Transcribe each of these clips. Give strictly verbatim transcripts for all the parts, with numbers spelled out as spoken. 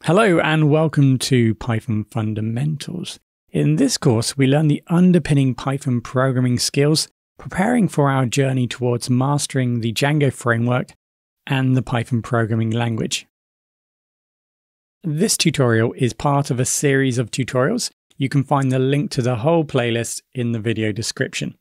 Hello and welcome to Python Fundamentals. In this course, we learn the underpinning Python programming skills, preparing for our journey towards mastering the Django Framework and the Python programming language. This tutorial is part of a series of tutorials. You can find the link to the whole playlist in the video description.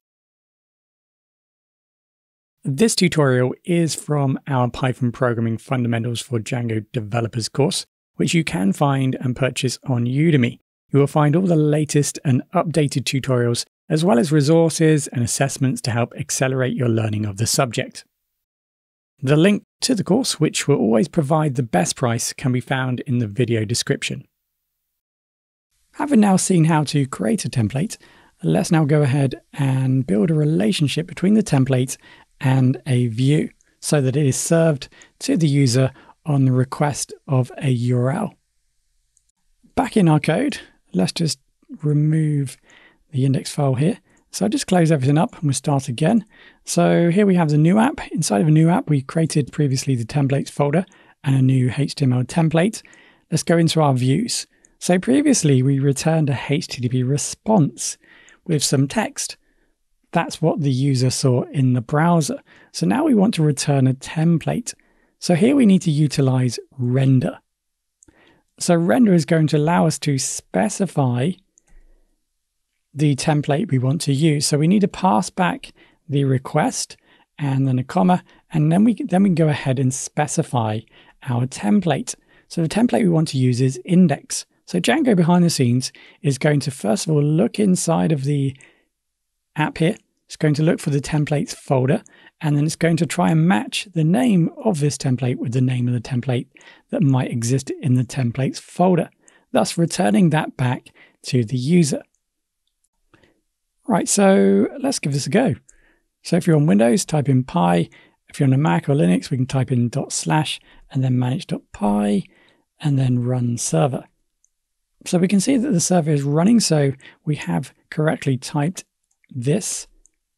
This tutorial is from our Python Programming Fundamentals for Django Developers course, which you can find and purchase on Udemy. You will find all the latest and updated tutorials, as well as resources and assessments to help accelerate your learning of the subject. The link to the course, which will always provide the best price, can be found in the video description. Having now seen how to create a template, let's now go ahead and build a relationship between the template and a view so that it is served to the user on the request of a U R L. Back in our code, let's just remove the index file here. So I'll just close everything up and we'll start again. So here we have the new app. Inside of a new app, we created previously the templates folder and a new H T M L template. Let's go into our views. So previously we returned a H T T P response with some text. That's what the user saw in the browser. So now we want to return a template. So here we need to utilize render. So render is going to allow us to specify the template we want to use. So we need to pass back the request and then a comma, and then we, then we can go ahead and specify our template. So the template we want to use is index. So Django behind the scenes is going to first of all look inside of the app here. It's going to look for the templates folder, and then it's going to try and match the name of this template with the name of the template that might exist in the templates folder, thus returning that back to the user. Right, so let's give this a go. So if you're on Windows, type in pi. If you're on a Mac or Linux, we can type in dot slash and then manage.py and then run server. So we can see that the server is running, so we have correctly typed this.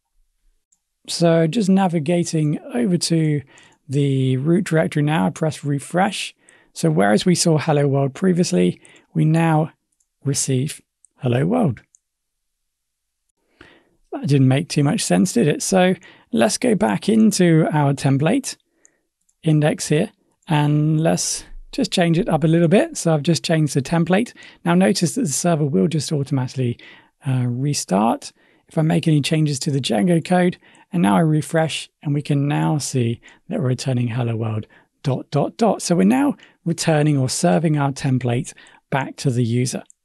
So just navigating over to the root directory now, I press refresh. So whereas we saw hello world previously, we now receive hello world. That didn't make too much sense, did it? So let's go back into our template index here and let's just change it up a little bit. So I've just changed the template. Now notice that the server will just automatically uh, restart if I make any changes to the Django code. And now I refresh and we can now see that we're returning hello world dot dot dot. So we're now returning or serving our template back to the user.